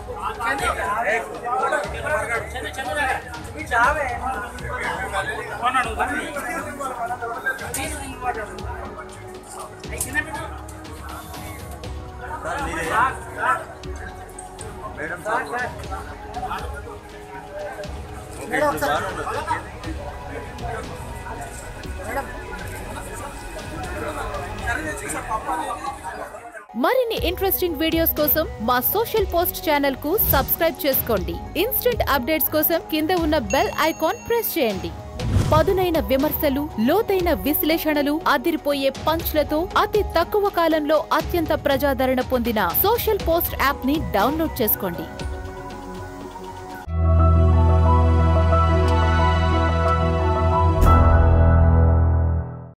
మరిన్ని interesting videos కోసం మా సోషల్ పోస్ట్ ఛానల్ కు సబ్స్క్రైబ్ చేసుకోండి. ఇన్స్టెంట్ అప్డేట్స్ కోసం కింద ఉన్న బెల్ ఐకాన్ ప్రెస్ చేయండి. పదునైన విమర్శలు, లోతైన విశ్లేషణలు, అదిరిపోయే పంచ్లతో అతి తక్కువ కాలంలో అత్యంత ప్రజాదరణ పొందిన సోషల్ పోస్ట్ యాప్ ని డౌన్లోడ్ చేసుకోండి.